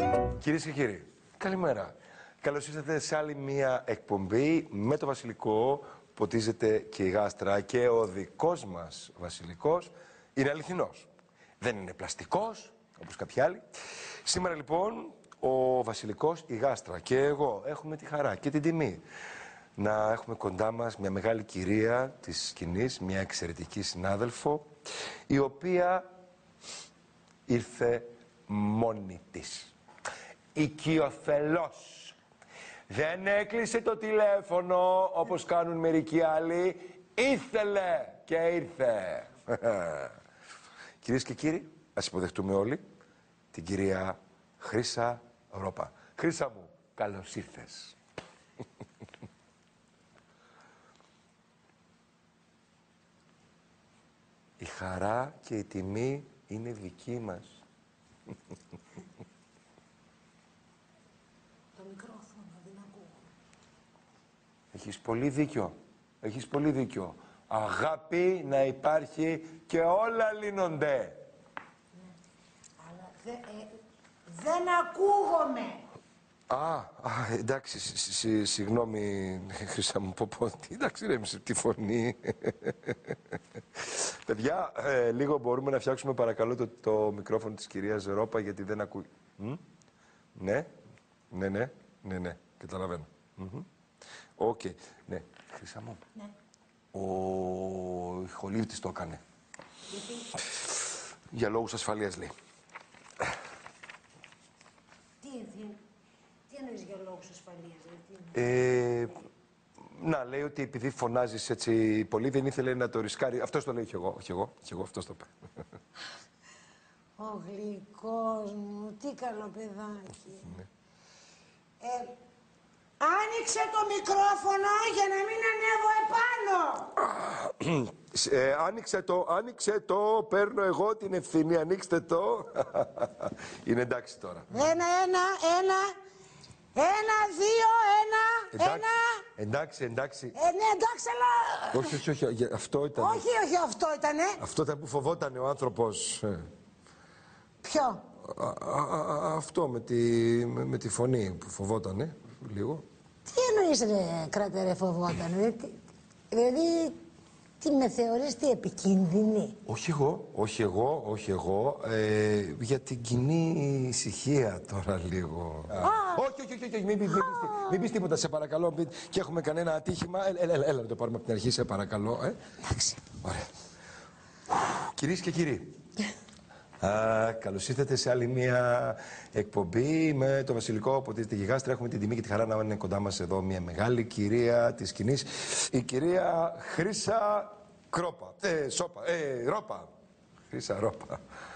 Κυρίες και κύριοι, καλημέρα. Καλώς ήρθατε σε άλλη μία εκπομπή με το Βασιλικό. Ποτίζεται και η γάστρα και ο δικός μας Βασιλικός είναι αληθινός. Δεν είναι πλαστικός, όπως κάποιοι άλλοι. Σήμερα λοιπόν ο Βασιλικός, η γάστρα και εγώ έχουμε τη χαρά και την τιμή να έχουμε κοντά μας μια μεγάλη κυρία της σκηνής, μια εξαιρετική συνάδελφο, η οποία ήρθε μόνη της. Οικειοθελώς. Δεν έκλεισε το τηλέφωνο όπως κάνουν μερικοί άλλοι. Ήθελε και ήρθε. Κυρίες και κύριοι, ας υποδεχτούμε όλοι την κυρία Χρύσα Ρόπα. Χρύσα μου, καλώς ήρθες. Η χαρά και η τιμή είναι δική μας. Το μικρόφωνο δεν ακούω. Έχεις πολύ δίκιο. Έχεις πολύ δίκιο. Αγάπη να υπάρχει και όλα λύνονται. Ναι. Αλλά δεν ακούγομαι. Εντάξει, συγγνώμη, Χρύσα μου, εντάξει, ρέμισε τη φωνή. Παιδιά, λίγο μπορούμε να φτιάξουμε παρακαλώ το μικρόφωνο της κυρίας Ρόπα, γιατί δεν ακούει. Ναι, καταλαβαίνω. Οκ, ναι, Χρύσα μου. Ναι. Ο ηχολήπτης το έκανε. Γιατί? Για λόγους ασφαλείας, λέει. Τι εννοείς για λόγους ασφαλείας, Να, λέει ότι επειδή φωνάζεις έτσι πολύ δεν ήθελε να το ρισκάρει. Αυτός το λέει, όχι εγώ, αυτός το είπε. Ο γλυκός μου, τι καλό παιδάκι. Ναι. Άνοιξε το μικρόφωνο για να μην ανέβω επάνω. Άνοιξε το, παίρνω εγώ την ευθύνη, ανοίξτε το. Είναι εντάξει τώρα. Ένα, δύο, Εντάξει. ναι, εντάξει, αλλά... Όχι, αυτό ήταν. Όχι, αυτό ήτανε. Αυτό ήταν που φοβότανε ο άνθρωπος. Ποιο? Αυτό με τη φωνή που φοβότανε, λίγο. Τι εννοείς ρε κράτερε φοβότανε, δηλαδή τι με θεωρείς τι επικίνδυνη? Όχι εγώ, για την κοινή ησυχία τώρα λίγο. Όχι, μην πεις τίποτα, σε παρακαλώ, και έχουμε κανένα ατύχημα, έλα να το πάρουμε από την αρχή, σε παρακαλώ. Εντάξει. Ωραία. Κυρίες και κύριοι, καλώς ήρθατε σε άλλη μια εκπομπή με το Βασιλικό. Ποτίζεται και η γάστρα. Έχουμε την τιμή και τη χαρά να είναι κοντά μας εδώ μια μεγάλη κυρία της σκηνής, η κυρία Χρύσα Ρόπα. Χρύσα Ρόπα.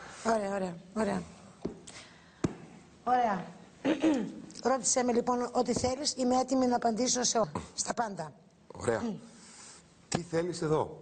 Ωραία. Ρώτησέ με λοιπόν ό,τι θέλεις, είμαι έτοιμη να απαντήσω στα πάντα. Ωραία. Τι θέλεις εδώ?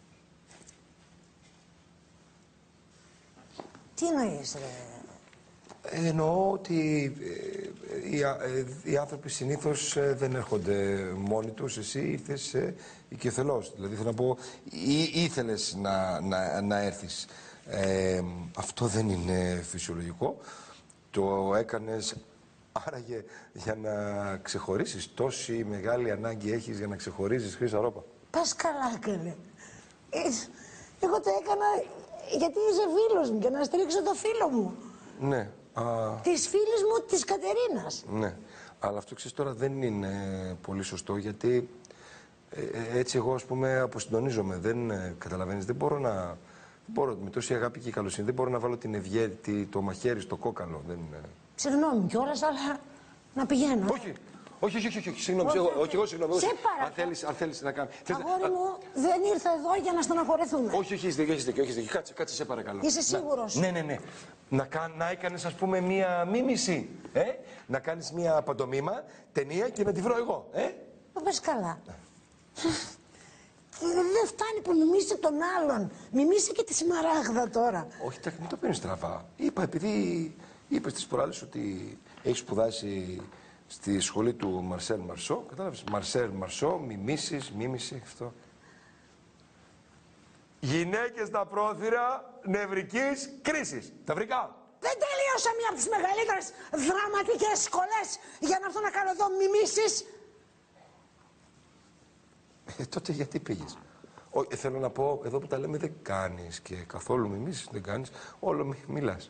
Τι εννοείς ρε? Εννοώ ότι οι άνθρωποι συνήθως δεν έρχονται μόνοι τους. Εσύ ήρθες οικειοθελώς. Δηλαδή θέλω να πω, ήθελες να έρθεις. Αυτό δεν είναι φυσιολογικό. Το έκανες άραγε για να ξεχωρίσεις. Τόση μεγάλη ανάγκη έχεις για να ξεχωρίζεις, Χρύσα Ρόπα? Πας καλά καλέ. Εγώ το έκανα γιατί είσαι φίλος μου και να στηρίξω το φίλο μου. Ναι. Της φίλης μου της Κατερίνας. Ναι. Αλλά αυτό ξέρεις τώρα δεν είναι πολύ σωστό, γιατί έτσι εγώ ας πούμε αποσυντονίζομαι. Δεν καταλαβαίνεις, δεν μπορώ με τόση αγάπη και καλοσύνη, δεν μπορώ να βάλω την ευγέτη, το μαχαίρι στο κόκαλο. Συγγνώμη κιόλας, αλλά να πηγαίνω. Όχι, συγγνώμη. Σε παρακαλώ. Αν θέλεις να κάνεις. Αγόρι μου, δεν ήρθα εδώ για να στεναχωρεθούμε. Όχι, έχεις δίκιο. Κάτσε, σε παρακαλώ. Είσαι σίγουρος? Ναι. Να έκανες ας πούμε μία μίμηση. Να κάνεις μία παντομήμα, ταινία και να τη βρω εγώ. Πες καλά. Δεν φτάνει που μιμήσει τον άλλον. Μιμήσει και τη Σμαράγδα τώρα. Όχι, μην το παίρνεις στραβά. Είπα, επειδή είπες τις προάλλες ότι έχεις σπουδάσει στη σχολή του Μαρσέλ Μαρσό. Κατάλαβες, Μαρσέλ Μαρσό, μίμηση, αυτό. Γυναίκες στα πρόθυρα νευρικής κρίσης. Τα βρήκα. Δεν τέλειωσα! τελείωσα μία από τις μεγαλύτερες δραματικές σχολές για να έρθω να κάνω εδώ μιμήσεις. Τότε γιατί πήγες? Θέλω να πω, εδώ που τα λέμε δεν κάνεις και καθόλου μιμήσεις, δεν κάνεις, όλο μιλάς.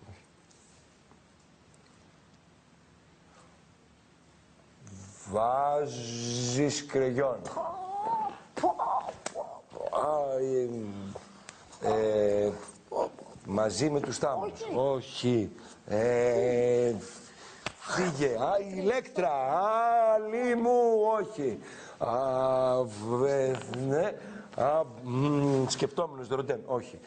Βάζεις κρεγιόν. Μαζί με τους τάμους. Όχι. Φύγε. Ηλέκτρα. Λίμου. Όχι. Ναι. Σκεπτόμενος Ροντέν. Όχι.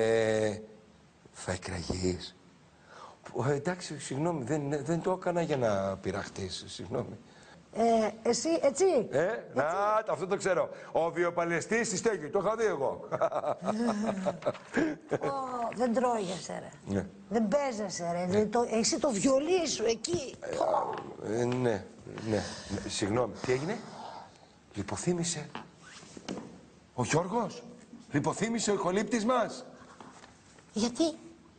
Θα εκραγείς. Εντάξει, συγγνώμη, δεν το έκανα για να πειραχτείς. Συγγνώμη. Εσύ, έτσι. Να, αυτό το ξέρω. Ο βιοπαλαιστής στη στέγη, το είχα δει εγώ. Δεν τρώγεσαι, ρε. Ναι. Δεν παίζεσαι, ρε. Εσύ το βιολί σου εκεί. Ναι. Συγγνώμη, τι έγινε? Λιποθύμησε. Ο Γιώργος. Λιποθύμησε ο ηχολήπτης μας. Γιατί?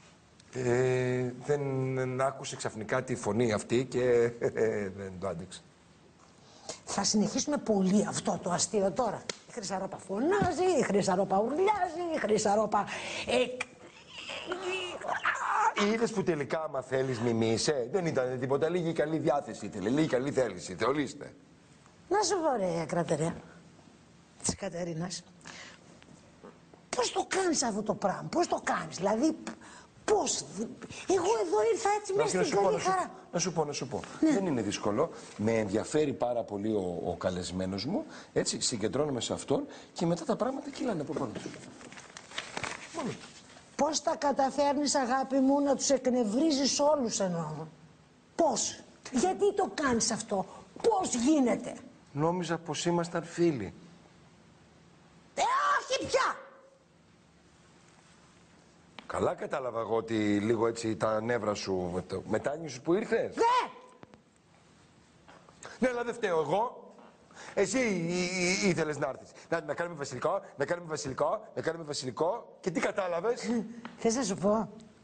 Δεν άκουσε ξαφνικά τη φωνή αυτή και δεν το άντεξε. Θα συνεχίσουμε πολύ αυτό το αστείο τώρα. Η Χρυσαρόπα φωνάζει, η Χρυσαρόπα ουρλιάζει, η Χρυσαρόπα... Είδες που τελικά άμα θέλεις μιμήσε. Δεν ήταν τίποτα, λίγη καλή διάθεση ήθελε, λίγη καλή θέληση, θεολίστε. Να σου πω ρε κρατερία της Κατερίνας. Πώς το κάνεις αυτό το πράγμα, πώς το κάνεις, δηλαδή... Πώς, εγώ εδώ ήρθα έτσι μέσα στην καλή χαρά. Να σου πω. Ναι. Δεν είναι δύσκολο. Με ενδιαφέρει πάρα πολύ ο καλεσμένος μου. Έτσι, συγκεντρώνομαι σε αυτόν και μετά τα πράγματα κυλάνε από πάνω του. Μόνο. Πώς τα καταφέρνεις, αγάπη μου, να τους εκνευρίζεις όλους εννοώ? Πώς, γιατί το κάνεις αυτό, πώς γίνεται? Νόμιζα πως ήμασταν φίλοι. Όχι πια! Καλά κατάλαβα εγώ ότι λίγο έτσι τα νεύρα σου μετάνιωσες που ήρθες. Ναι, αλλά δεν φταίω εγώ. Εσύ ήθελες να έρθεις. Να κάνουμε βασιλικό, να κάνουμε βασιλικό, να κάνουμε βασιλικό. Και τι κατάλαβες? Θες να σου πω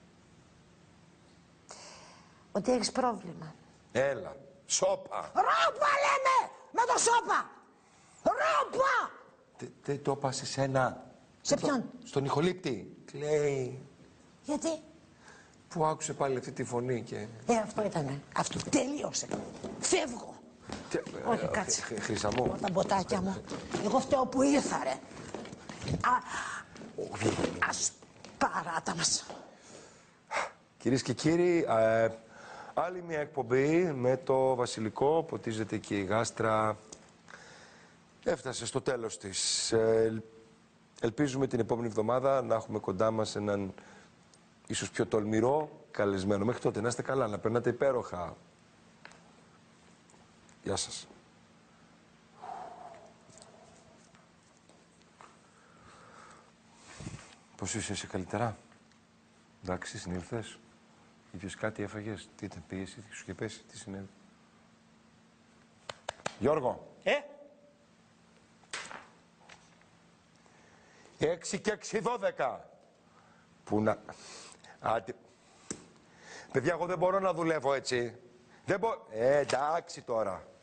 ότι έχεις πρόβλημα. Έλα, σώπα. Ρόπα λέμε! Με το σώπα! Ρόπα! Δεν το είπα σε σένα. Σε ποιον? Στον ηχολήπτη. Κλαίει. Γιατί? Που άκουσε πάλι αυτή τη φωνή και... Αυτό ήτανε. Αυτό τελείωσε. Φεύγω. Όχι, κάτσε. Χρύσα μου. Τα μποτάκια μου. Εγώ φταίω που ήρθα, ρε. Ας παράτα μας. Κυρίες και κύριοι, άλλη μια εκπομπή με το βασιλικό. Ποτίζεται και η γάστρα. Έφτασε στο τέλος της. Ελπίζουμε την επόμενη εβδομάδα να έχουμε κοντά μας έναν ίσως πιο τολμηρό καλεσμένο. Μέχρι τότε να είστε καλά, να περνάτε υπέροχα. Γεια σας. Πώς είσαι καλύτερα? Εντάξει, συνήλθες. Ήπιες κάτι, έφαγες, τι είτε πίεση, τι σου είχε πέσει, τι συνέβη? Γιώργο. 6 και 6, 12. Πού να... Άντε. Παιδιά, εγώ δεν μπορώ να δουλεύω έτσι. Δεν μπορώ... εντάξει τώρα.